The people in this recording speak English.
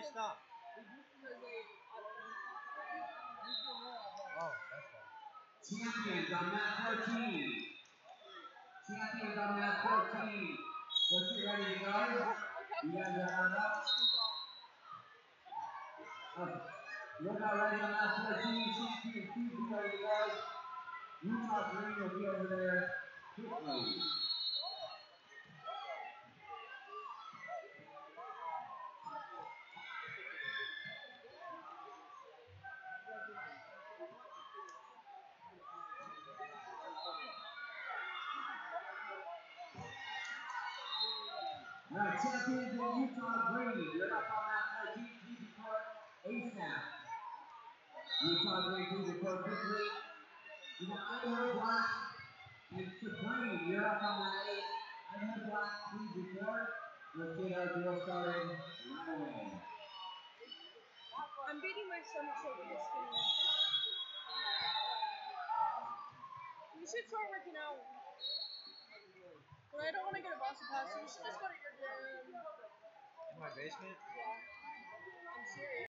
they stop? Oh, that's fine. Champions on mat 14. Champions on mat 14. Let's get ready to go. You guys are on up. Okay. Look out ready on mat 14. Champions, please be ready to go. Utah Green will be over there quickly. Alright, champions in Utah Green, you're up on mat 14. Please report ASAP. Utah Green, please report quickly. You got Idaho Black and Supreme, you're up on mat 8. Idaho Black, please report. Let's get our drill started right away. I'm beating my stomach so with this skinny. You should start working out. But I don't want to get a Boston pass, so you should just go to your gym. In my basement? Yeah. I'm serious.